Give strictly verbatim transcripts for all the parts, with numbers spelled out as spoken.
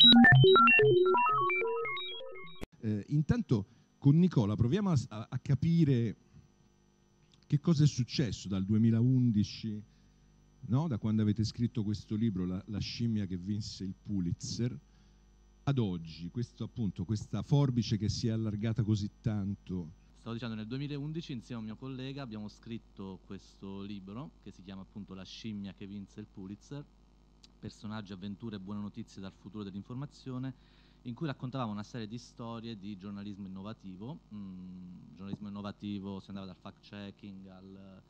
Eh, intanto con Nicola proviamo a, a capire che cosa è successo dal duemilaundici, no? Da quando avete scritto questo libro, La, la scimmia che vinse il Pulitzer, ad oggi, questo, appunto, questa forbice che si è allargata così tanto. Stavo dicendo, nel duemilaundici insieme a un mio collega abbiamo scritto questo libro che si chiama appunto La scimmia che vinse il Pulitzer, personaggi, avventure e buone notizie dal futuro dell'informazione, in cui raccontavamo una serie di storie di giornalismo innovativo. Mm, giornalismo innovativo si andava dal fact-checking al,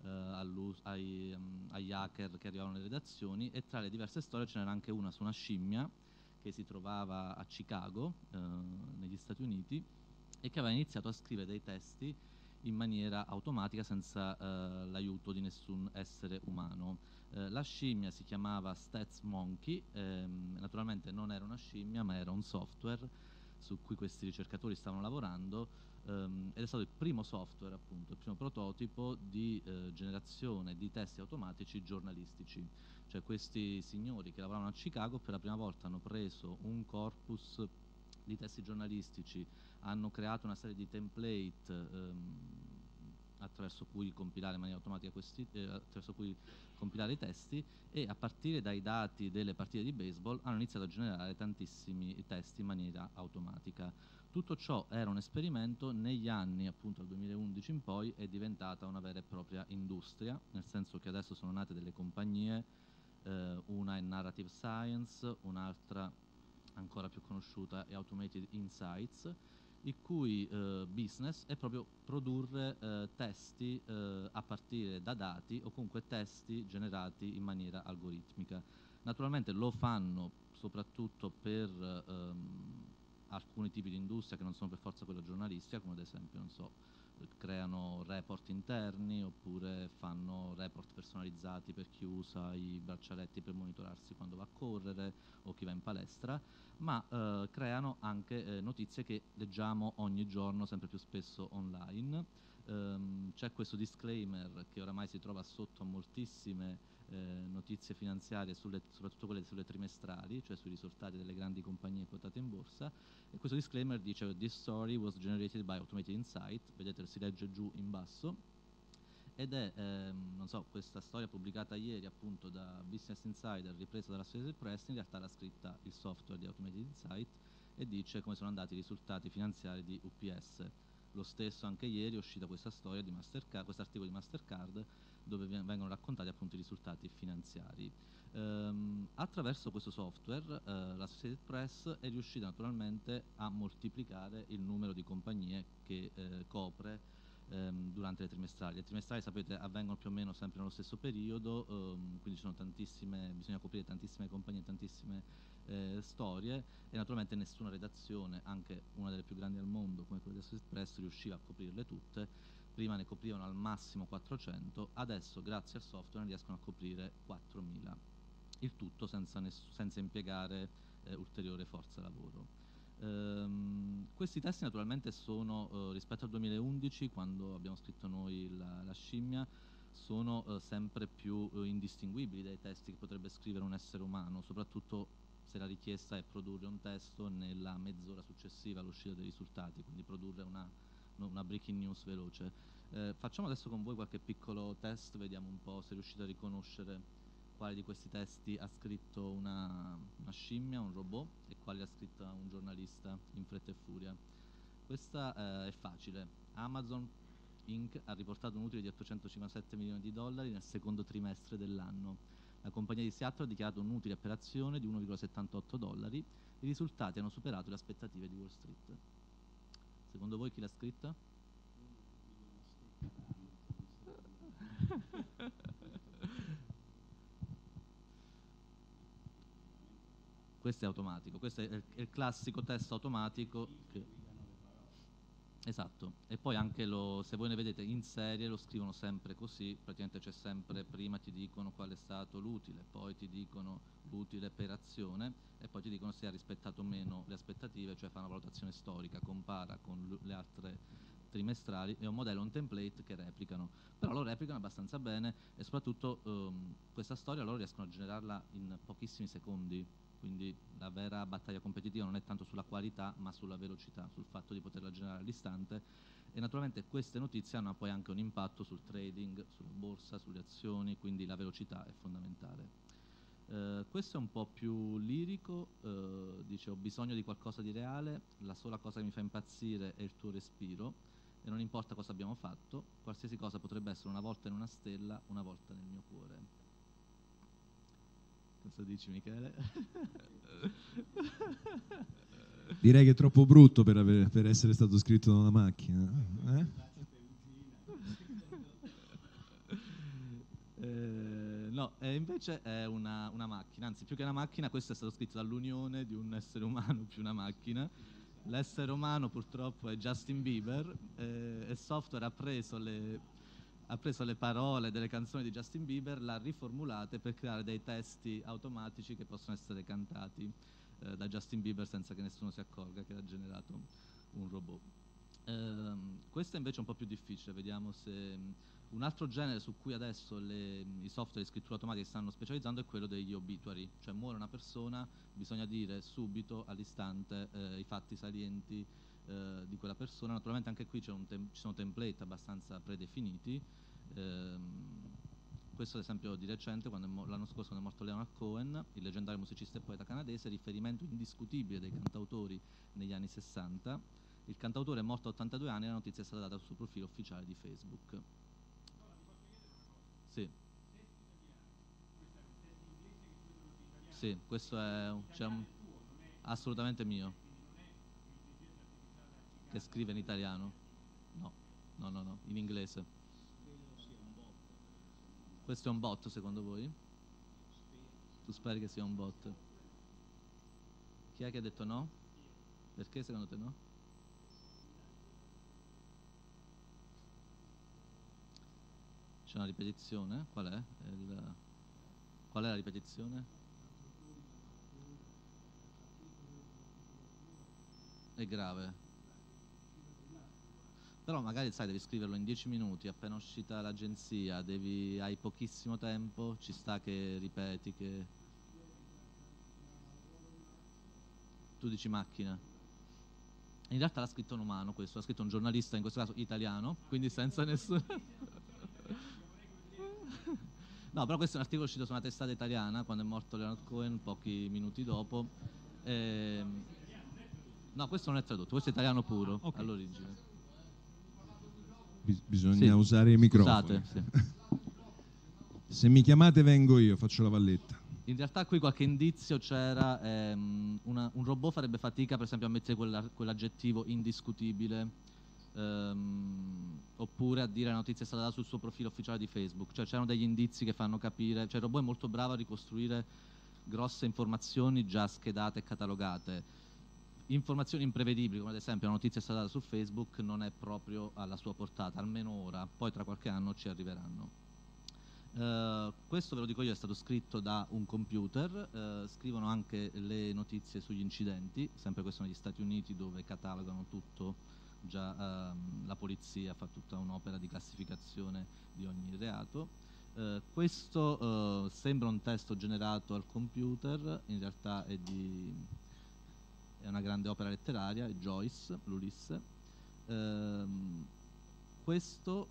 uh, ai, um, agli hacker che arrivavano nelle redazioni, e tra le diverse storie ce n'era anche una su una scimmia che si trovava a Chicago, uh, negli Stati Uniti, e che aveva iniziato a scrivere dei testi in maniera automatica senza uh, l'aiuto di nessun essere umano. Uh, la scimmia si chiamava Stats Monkey, ehm, naturalmente non era una scimmia ma era un software su cui questi ricercatori stavano lavorando, um, ed è stato il primo software, appunto, il primo prototipo di uh, generazione di testi automatici giornalistici. Cioè questi signori che lavoravano a Chicago per la prima volta hanno preso un corpus di testi giornalistici, hanno creato una serie di template ehm, attraverso cui compilare in maniera automatica questi, eh, attraverso cui compilare i testi, e a partire dai dati delle partite di baseball hanno iniziato a generare tantissimi testi in maniera automatica. Tutto ciò era un esperimento. Negli anni, appunto dal duemilaundici in poi, è diventata una vera e propria industria, nel senso che adesso sono nate delle compagnie, eh, una è Narrative Science, un'altra ancora più conosciuta è Automated Insights, il cui eh, business è proprio produrre eh, testi eh, a partire da dati, o comunque testi generati in maniera algoritmica. Naturalmente lo fanno soprattutto per ehm, alcuni tipi di industria che non sono per forza quella giornalistica, come ad esempio, non so, creano report interni, oppure fanno report personalizzati per chi usa i braccialetti per monitorarsi quando va a correre o chi va in palestra, ma eh, creano anche eh, notizie che leggiamo ogni giorno, sempre più spesso online. Um, c'è questo disclaimer che oramai si trova sotto a moltissime eh, notizie finanziarie, sulle, soprattutto quelle sulle trimestrali, cioè sui risultati delle grandi compagnie quotate in borsa, e questo disclaimer dice: "This story was generated by Automated Insight", vedete, si legge giù in basso, ed è, ehm, non so, questa storia pubblicata ieri appunto da Business Insider, ripresa dalla Associated Press, in realtà l'ha scritta il software di Automated Insight, e dice come sono andati i risultati finanziari di U P S. Lo stesso anche ieri è uscita questa storia di Mastercard, questo articolo di Mastercard, dove vengono raccontati appunto i risultati finanziari. Ehm, attraverso questo software eh, la Associated Press è riuscita naturalmente a moltiplicare il numero di compagnie che eh, copre ehm, durante le trimestrali. Le trimestrali, sapete, avvengono più o meno sempre nello stesso periodo, ehm, quindi ci sono tantissime, bisogna coprire tantissime compagnie, tantissime eh, storie, e naturalmente nessuna redazione, anche una delle più grandi al mondo come quella di Associated Press, riusciva a coprirle tutte. Prima ne coprivano al massimo quattrocento, adesso grazie al software ne riescono a coprire quattromila, il tutto senza, senza impiegare eh, ulteriore forza lavoro. Ehm, questi testi naturalmente sono, eh, rispetto al duemilaundici, quando abbiamo scritto noi la, la scimmia, sono eh, sempre più eh, indistinguibili dai testi che potrebbe scrivere un essere umano, soprattutto se la richiesta è produrre un testo nella mezz'ora successiva all'uscita dei risultati, quindi produrre una, una breaking news veloce. Eh, facciamo adesso con voi qualche piccolo test, vediamo un po' se riuscite a riconoscere quale di questi testi ha scritto una, una scimmia, un robot, e quale ha scritto un giornalista in fretta e furia. Questa eh, è facile. Amazon incorporated ha riportato un utile di ottocentocinquantasette milioni di dollari nel secondo trimestre dell'anno. La compagnia di Seattle ha dichiarato un utile per azione di uno virgola settantotto dollari. I risultati hanno superato le aspettative di Wall Street. Secondo voi chi l'ha scritta? Questo è automatico, questo è il classico testo automatico che... Esatto, e poi anche lo, se voi ne vedete in serie lo scrivono sempre così, praticamente c'è sempre, prima ti dicono qual è stato l'utile, poi ti dicono l'utile per azione, e poi ti dicono se ha rispettato o meno le aspettative, cioè fa una valutazione storica, compara con le altre trimestrali. È un modello, un template che replicano, però lo replicano abbastanza bene, e soprattutto um, questa storia loro riescono a generarla in pochissimi secondi, quindi la vera battaglia competitiva non è tanto sulla qualità ma sulla velocità, sul fatto di poterla generare all'istante, e naturalmente queste notizie hanno poi anche un impatto sul trading, sulla borsa, sulle azioni, quindi la velocità è fondamentale. Uh, questo è un po' più lirico, uh, dice: ho bisogno di qualcosa di reale, la sola cosa che mi fa impazzire è il tuo respiro e non importa cosa abbiamo fatto, qualsiasi cosa potrebbe essere una volta in una stella, una volta nel mio cuore. Cosa dici, Michele? Direi che è troppo brutto per, aver, per essere stato scritto da una macchina. Eh? Eh, no, eh, invece è una, una macchina, anzi più che una macchina questo è stato scritto dall'unione di un essere umano più una macchina. L'essere umano purtroppo è Justin Bieber eh, e il software ha preso, le, ha preso le parole delle canzoni di Justin Bieber, l'ha riformulate per creare dei testi automatici che possono essere cantati eh, da Justin Bieber senza che nessuno si accorga che ha generato un robot. Eh, questo è invece un po' più difficile, vediamo se... Un altro genere su cui adesso le, i software di scrittura automatica stanno specializzando è quello degli obituary, cioè muore una persona, bisogna dire subito, all'istante, eh, i fatti salienti eh, di quella persona. Naturalmente anche qui un ci sono template abbastanza predefiniti. Ehm, questo ad esempio di recente, l'anno scorso quando è morto Leonard Cohen, il leggendario musicista e poeta canadese, riferimento indiscutibile dei cantautori negli anni sessanta. Il cantautore è morto a ottantadue anni e la notizia è stata data sul suo profilo ufficiale di Facebook. Sì. Sì, questo è cioè, un, assolutamente mio. Che scrive in italiano? No, no, no, no, in inglese. Questo è un bot secondo voi? Tu speri che sia un bot? Chi è che ha detto no? Perché secondo te no? C'è una ripetizione? Qual è? Il... Qual è la ripetizione? È grave. Però magari sai, devi scriverlo in dieci minuti, appena uscita l'agenzia, devi, hai pochissimo tempo, ci sta che ripeti, che... Tu dici macchina. In realtà l'ha scritto un umano questo, l'ha scritto un giornalista, in questo caso italiano, quindi senza nessuno... No, però questo è un articolo uscito su una testata italiana, quando è morto Leonard Cohen, pochi minuti dopo. E... No, questo non è tradotto, questo è italiano puro, okay, all'origine. Bis bisogna sì, usare i microfoni. Scusate, sì. Se mi chiamate vengo io, faccio la valletta. In realtà qui qualche indizio c'era, ehm, una, un robot farebbe fatica per esempio a mettere quell'aggettivo indiscutibile, ehm, oppure a dire la notizia è stata data sul suo profilo ufficiale di Facebook, cioè c'erano degli indizi che fanno capire, cioè il robot è molto bravo a ricostruire grosse informazioni già schedate e catalogate. Informazioni imprevedibili, come ad esempio la notizia è stata data su Facebook, non è proprio alla sua portata, almeno ora, poi tra qualche anno ci arriveranno. Uh, questo ve lo dico io, è stato scritto da un computer, uh, scrivono anche le notizie sugli incidenti, sempre questo negli Stati Uniti dove catalogano tutto, già uh, la polizia fa tutta un'opera di classificazione di ogni reato. Uh, questo sembra un testo generato al computer, in realtà è, di, è una grande opera letteraria, è Joyce, l'Ulisse. Questo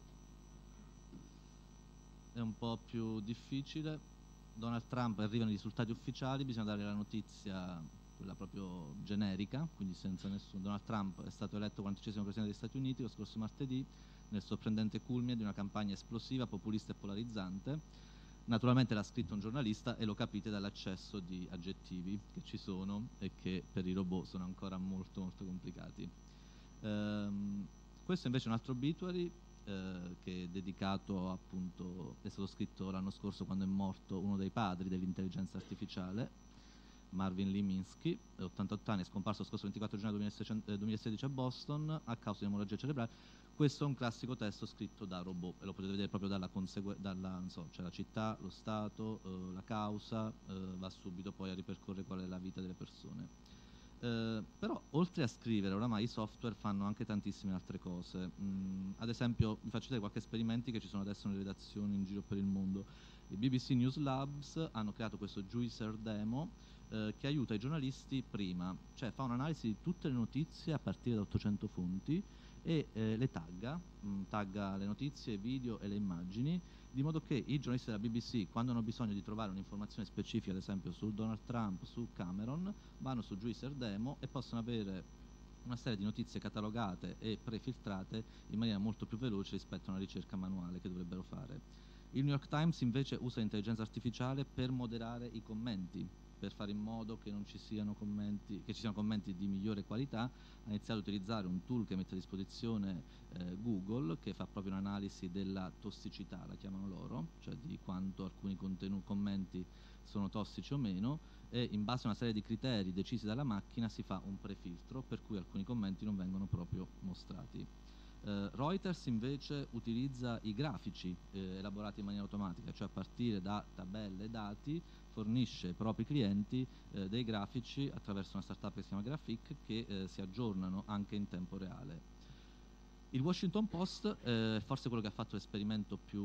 è un po' più difficile. Donald Trump, arrivano i risultati ufficiali, bisogna dare la notizia, quella proprio generica, quindi senza nessuno. Donald Trump è stato eletto quindicesimo presidente degli Stati Uniti lo scorso martedì, nel sorprendente culmine di una campagna esplosiva, populista e polarizzante. Naturalmente l'ha scritto un giornalista e lo capite dall'eccesso di aggettivi che ci sono e che per i robot sono ancora molto molto complicati. Ehm, questo invece è un altro obituary, Eh, che è dedicato appunto, è stato scritto l'anno scorso quando è morto uno dei padri dell'intelligenza artificiale, Marvin Lee Minsky, ottantotto anni, è scomparso lo scorso ventiquattro gennaio duemilasedici a Boston a causa di emorragia cerebrale. Questo è un classico testo scritto da robot e lo potete vedere proprio dalla conseguenza, dalla, non so, c'è la città, lo stato, eh, la causa, eh, va subito poi a ripercorrere qual è la vita delle persone. Uh, però oltre a scrivere oramai i software fanno anche tantissime altre cose. Mm, ad esempio vi faccio vedere qualche esperimenti che ci sono adesso nelle redazioni in giro per il mondo. I B B C News Labs hanno creato questo Juicer Demo eh, che aiuta i giornalisti prima, cioè fa un'analisi di tutte le notizie a partire da ottocento fonti e eh, le tagga, mh, tagga le notizie, video e le immagini, di modo che i giornalisti della B B C, quando hanno bisogno di trovare un'informazione specifica, ad esempio su Donald Trump, su Cameron, vanno su Juicer Demo e possono avere una serie di notizie catalogate e prefiltrate in maniera molto più veloce rispetto a una ricerca manuale che dovrebbero fare. Il New York Times invece usa l'intelligenza artificiale per moderare i commenti, per fare in modo che non ci siano commenti, che ci siano commenti di migliore qualità. Ha iniziato a utilizzare un tool che mette a disposizione eh, Google, che fa proprio un'analisi della tossicità, la chiamano loro, cioè di quanto alcuni contenuti, commenti sono tossici o meno, e in base a una serie di criteri decisi dalla macchina si fa un prefiltro per cui alcuni commenti non vengono proprio mostrati. Uh, Reuters invece utilizza i grafici eh, elaborati in maniera automatica, cioè a partire da tabelle e dati fornisce ai propri clienti eh, dei grafici attraverso una startup che si chiama Graphic che eh, si aggiornano anche in tempo reale. Il Washington Post è eh, forse quello che ha fatto l'esperimento più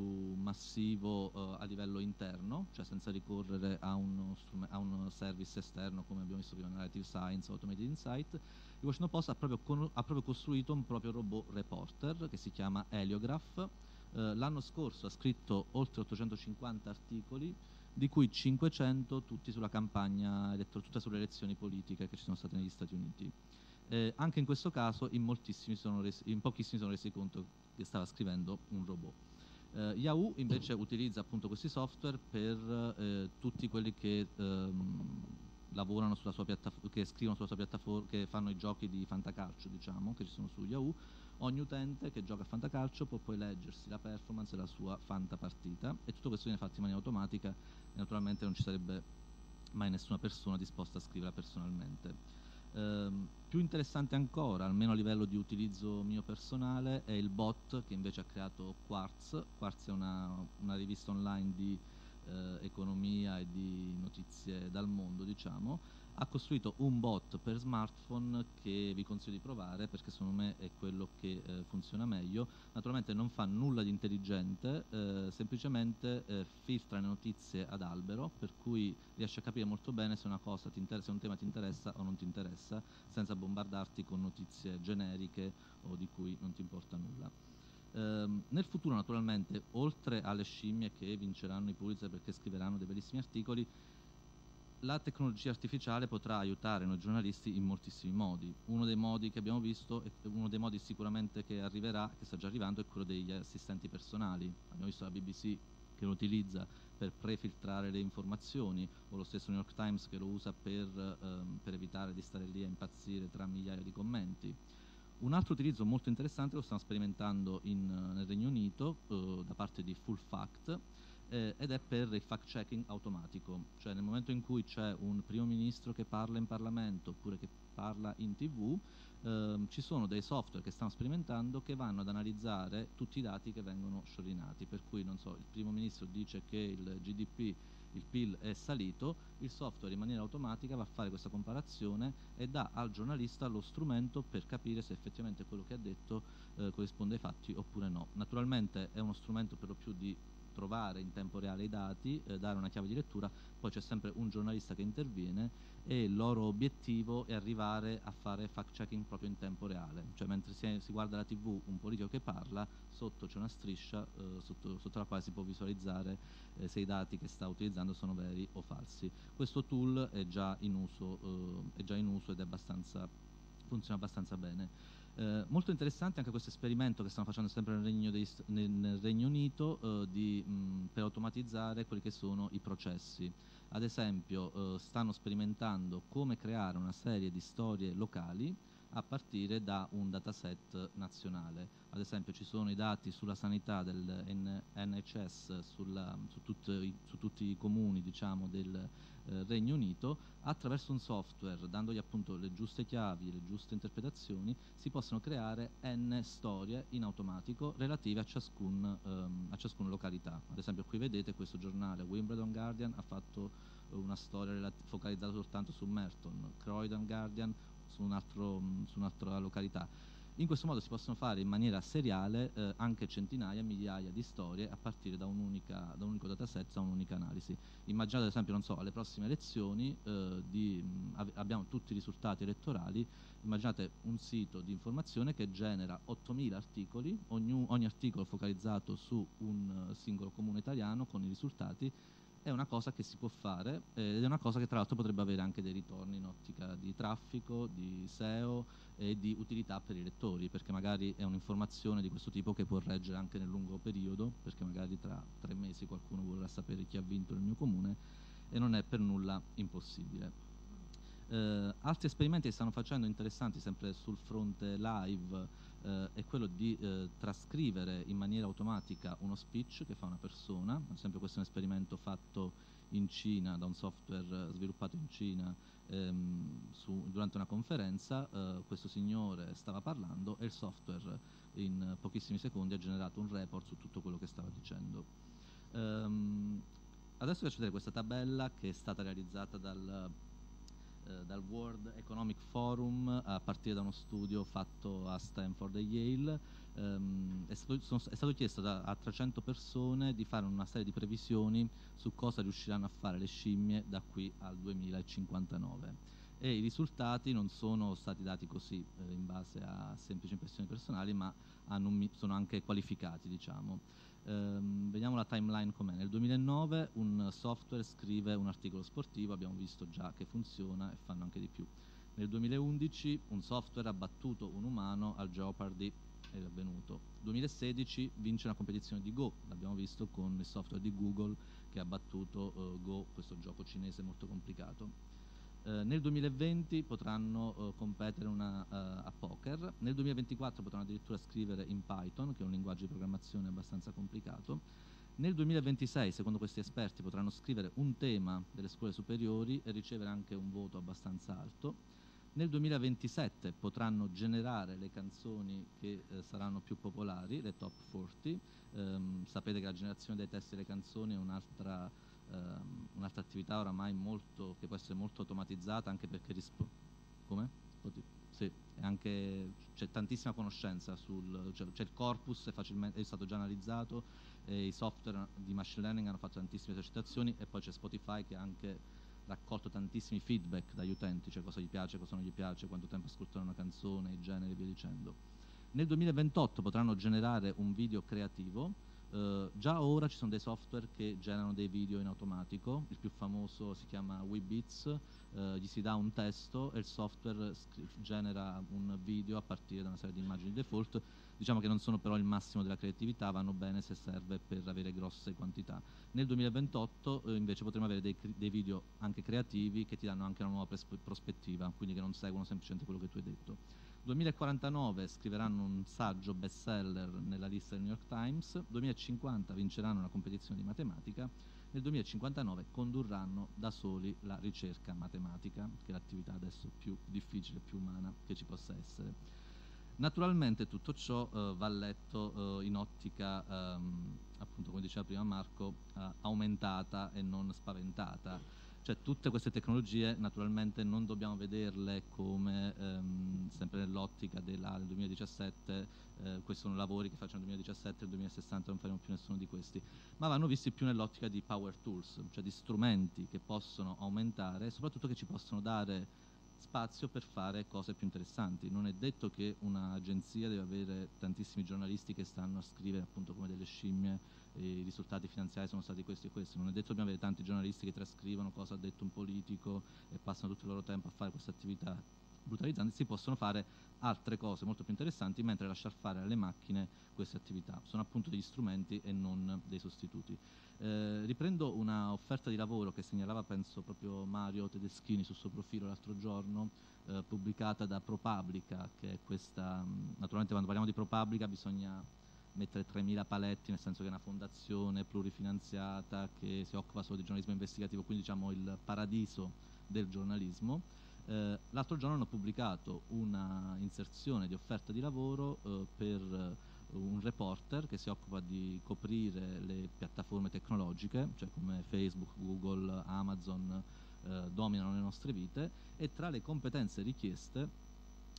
massivo eh, a livello interno, cioè senza ricorrere a, uno a un service esterno come abbiamo visto prima, Narrative Science o Automated Insight. Il Washington Post ha proprio, ha proprio costruito un proprio robot reporter che si chiama Heliograph. Eh, l'anno scorso ha scritto oltre ottocentocinquanta articoli, di cui cinquecento tutti sulla campagna, tutte sulle elezioni politiche che ci sono state negli Stati Uniti. Eh, anche in questo caso in, moltissimi sono resi, in pochissimi sono resi conto che stava scrivendo un robot. Eh, Yahoo invece utilizza appunto questi software per eh, tutti quelli che ehm, lavorano sulla sua piattaforma, che scrivono sulla sua piattaforma, che fanno i giochi di fantacalcio, diciamo, che ci sono su Yahoo. Ogni utente che gioca a fantacalcio può poi leggersi la performance della sua fantapartita e tutto questo viene fatto in maniera automatica e naturalmente non ci sarebbe mai nessuna persona disposta a scriverla personalmente. Um, più interessante ancora, almeno a livello di utilizzo mio personale, è il bot che invece ha creato Quartz. Quartz è una, una rivista online di eh, economia e di notizie dal mondo, diciamo. Ha costruito un bot per smartphone che vi consiglio di provare perché secondo me è quello che eh, funziona meglio. Naturalmente non fa nulla di intelligente, eh, semplicemente eh, filtra le notizie ad albero, per cui riesce a capire molto bene se una cosa ti interessa, se un tema ti interessa o non ti interessa, senza bombardarti con notizie generiche o di cui non ti importa nulla. Um, nel futuro naturalmente, oltre alle scimmie che vinceranno i Pulitzer perché scriveranno dei bellissimi articoli, la tecnologia artificiale potrà aiutare noi giornalisti in moltissimi modi. Uno dei modi che abbiamo visto, e uno dei modi sicuramente che arriverà, che sta già arrivando, è quello degli assistenti personali. Abbiamo visto la B B C che lo utilizza per prefiltrare le informazioni, o lo stesso New York Times che lo usa per, ehm, per evitare di stare lì a impazzire tra migliaia di commenti. Un altro utilizzo molto interessante lo stanno sperimentando in, nel Regno Unito eh, da parte di Full Fact, Eh, ed è per il fact-checking automatico, cioè nel momento in cui c'è un primo ministro che parla in Parlamento oppure che parla in tv, ehm, ci sono dei software che stanno sperimentando che vanno ad analizzare tutti i dati che vengono sciorinati, per cui non so, il primo ministro dice che il G D P, il P I L è salito, il software in maniera automatica va a fare questa comparazione e dà al giornalista lo strumento per capire se effettivamente quello che ha detto eh, corrisponde ai fatti oppure no. Naturalmente è uno strumento per lo più di trovare in tempo reale i dati, eh, dare una chiave di lettura, poi c'è sempre un giornalista che interviene e il loro obiettivo è arrivare a fare fact checking proprio in tempo reale, cioè mentre si, si guarda la tv un politico che parla, sotto c'è una striscia eh, sotto, sotto la quale si può visualizzare eh, se i dati che sta utilizzando sono veri o falsi. Questo tool è già in uso, eh, è già in uso ed è abbastanza, funziona abbastanza bene. Eh, molto interessante anche questo esperimento che stanno facendo sempre nel Regno, dei, nel, nel Regno Unito eh, di, mh, per automatizzare quelli che sono i processi. Ad esempio eh, stanno sperimentando come creare una serie di storie locali a partire da un dataset nazionale. Ad esempio ci sono i dati sulla sanità del N H S sulla, su, tutti, su tutti i comuni, diciamo, del eh, Regno Unito. Attraverso un software, dandogli appunto le giuste chiavi, le giuste interpretazioni, si possono creare n storie in automatico relative a, ciascun, ehm, a ciascuna località. Ad esempio qui vedete questo giornale, Wimbledon Guardian, ha fatto una storia focalizzata soltanto su Merton, Croydon Guardian su, un altro, su un'altra località. In questo modo si possono fare in maniera seriale eh, anche centinaia, migliaia di storie a partire da, un'unica, da un unico dataset, da un'unica analisi. Immaginate ad esempio, non so, alle prossime elezioni eh, di, mh, abbiamo tutti i risultati elettorali, immaginate un sito di informazione che genera ottomila articoli, ogni, ogni articolo focalizzato su un uh, singolo comune italiano con i risultati. È una cosa che si può fare eh, ed è una cosa che tra l'altro potrebbe avere anche dei ritorni in ottica di traffico, di S E O e di utilità per i lettori, perché magari è un'informazione di questo tipo che può reggere anche nel lungo periodo, perché magari tra tre mesi qualcuno vorrà sapere chi ha vinto nel mio comune e non è per nulla impossibile. Eh, altri esperimenti che stanno facendo interessanti sempre sul fronte live eh, è quello di eh, trascrivere in maniera automatica uno speech che fa una persona. Ad esempio questo è un esperimento fatto in Cina da un software eh, sviluppato in Cina ehm, su, durante una conferenza. Eh, questo signore stava parlando e il software in pochissimi secondi ha generato un report su tutto quello che stava dicendo. Um, adesso vi faccio vedere questa tabella che è stata realizzata dal dal World Economic Forum a partire da uno studio fatto a Stanford e Yale. Um, è, stato, sono, è stato chiesto da, a trecento persone di fare una serie di previsioni su cosa riusciranno a fare le scimmie da qui al duemilacinquantanove, e i risultati non sono stati dati così eh, in base a semplici impressioni personali, ma hanno, sono anche qualificati, diciamo. Um, vediamo la timeline com'è. Nel duemilanove un software scrive un articolo sportivo, abbiamo visto già che funziona e fanno anche di più. Nel duemilaundici un software ha battuto un umano al Jeopardy, è avvenuto. duemilasedici vince una competizione di Go, l'abbiamo visto con il software di Google che ha battuto uh, Go, questo gioco cinese molto complicato. Uh, nel duemilaventi potranno uh, competere una, uh, a poker, nel duemilaventiquattro potranno addirittura scrivere in Python, che è un linguaggio di programmazione abbastanza complicato. Nel duemilaventisei, secondo questi esperti, potranno scrivere un tema delle scuole superiori e ricevere anche un voto abbastanza alto. Nel duemilaventisette potranno generare le canzoni che eh, saranno più popolari, le top quaranta. Um, sapete che la generazione dei testi delle canzoni è un'altra um, un'altra attività oramai molto, che può essere molto automatizzata, anche perché risponde. Come? Oddio. Sì, e anche c'è tantissima conoscenza sul, cioè, c'è il corpus, è, facilmente, è stato già analizzato, e i software di machine learning hanno fatto tantissime esercitazioni, e poi c'è Spotify che ha anche raccolto tantissimi feedback dagli utenti, cioè cosa gli piace, cosa non gli piace, quanto tempo ascoltano una canzone, i generi e via dicendo. Nel duemilaventotto potranno generare un video creativo. Uh, già ora ci sono dei software che generano dei video in automatico, il più famoso si chiama Weebits, uh, gli si dà un testo e il software genera un video a partire da una serie di immagini default. Diciamo che non sono però il massimo della creatività, vanno bene se serve per avere grosse quantità. Nel duemilaventotto uh, invece potremo avere dei, dei video anche creativi che ti danno anche una nuova prospettiva, quindi che non seguono semplicemente quello che tu hai detto. duemilaquarantanove scriveranno un saggio bestseller nella lista del New York Times, duemilacinquanta vinceranno una competizione di matematica, nel duemilacinquantanove condurranno da soli la ricerca matematica, che è l'attività adesso più difficile, più umana che ci possa essere. Naturalmente tutto ciò eh, va letto eh, in ottica, ehm, appunto come diceva prima Marco, eh, aumentata e non spaventata. Cioè tutte queste tecnologie naturalmente non dobbiamo vederle come, ehm, sempre nell'ottica del duemiladiciassette, eh, questi sono lavori che facciamo nel duemiladiciassette, nel duemilasessanta non faremo più nessuno di questi, ma vanno visti più nell'ottica di power tools, cioè di strumenti che possono aumentare e soprattutto che ci possono dare spazio per fare cose più interessanti. Non è detto che un'agenzia deve avere tantissimi giornalisti che stanno a scrivere appunto come delle scimmie e i risultati finanziari sono stati questi e questi, non è detto che dobbiamo avere tanti giornalisti che trascrivono cosa ha detto un politico e passano tutto il loro tempo a fare queste attività brutalizzanti. Si possono fare altre cose molto più interessanti mentre lasciar fare alle macchine queste attività. Sono appunto degli strumenti e non dei sostituti. Eh, riprendo una offerta di lavoro che segnalava, penso, proprio Mario Tedeschini sul suo profilo l'altro giorno, eh, pubblicata da ProPublica, che è questa, mh, naturalmente quando parliamo di ProPublica bisogna mettere tremila paletti, nel senso che è una fondazione plurifinanziata che si occupa solo di giornalismo investigativo, quindi diciamo il paradiso del giornalismo. Eh, l'altro giorno hanno pubblicato una inserzione di offerta di lavoro eh, per un reporter che si occupa di coprire le piattaforme tecnologiche, cioè come Facebook, Google, Amazon, eh, dominano le nostre vite, e tra le competenze richieste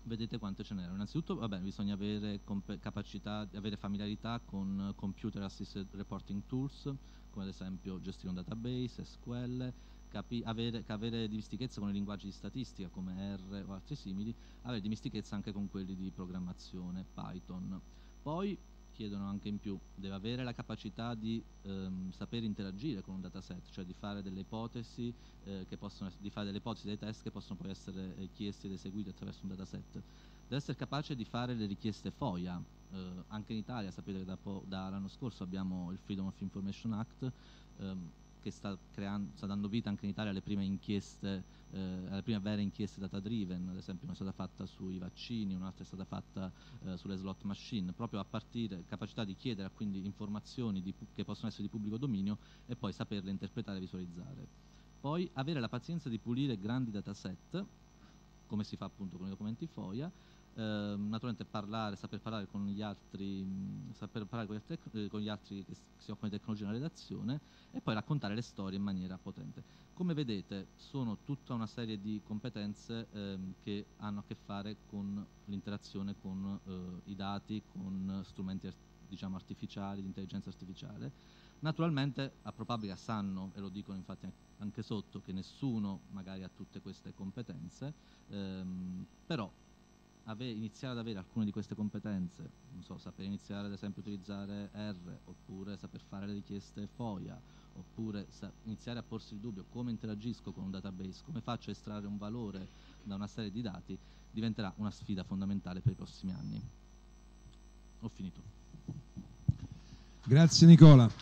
vedete quante ce n'erano. Innanzitutto vabbè, bisogna avere capacità, avere familiarità con computer assisted reporting tools, come ad esempio gestire un database, S Q L, capi avere, avere dimestichezza con i linguaggi di statistica come R o altri simili, avere dimestichezza anche con quelli di programmazione, Python. Poi chiedono anche in più, deve avere la capacità di ehm, saper interagire con un dataset, cioè di fare delle ipotesi, eh, che possono, di fare delle ipotesi dei test che possono poi essere eh, chiesti ed eseguiti attraverso un dataset. Deve essere capace di fare le richieste FOIA. Eh, anche in Italia sapete che da dall'anno scorso abbiamo il Freedom of Information Act, ehm, che sta, creando, sta dando vita anche in Italia alle prime inchieste, eh, alle prime vere inchieste data driven, ad esempio una è stata fatta sui vaccini, un'altra è stata fatta eh, sulle slot machine, proprio a partire, capacità di chiedere quindi informazioni di, che possono essere di pubblico dominio e poi saperle interpretare e visualizzare. Poi avere la pazienza di pulire grandi dataset, come si fa appunto con i documenti FOIA, eh, naturalmente parlare, saper parlare con gli altri, mh, saper parlare con gli, altri, eh, con gli altri che si occupano di tecnologia nella redazione e poi raccontare le storie in maniera potente. Come vedete sono tutta una serie di competenze ehm, che hanno a che fare con l'interazione con eh, i dati, con strumenti diciamo artificiali, di intelligenza artificiale. Naturalmente a Propublica sanno, e lo dicono infatti anche sotto, che nessuno magari ha tutte queste competenze, ehm, però ave, iniziare ad avere alcune di queste competenze, non so, saper iniziare ad esempio a utilizzare R, oppure saper fare le richieste FOIA, oppure iniziare a porsi il dubbio come interagisco con un database, come faccio a estrarre un valore da una serie di dati, diventerà una sfida fondamentale per i prossimi anni. Ho finito. Grazie Nicola.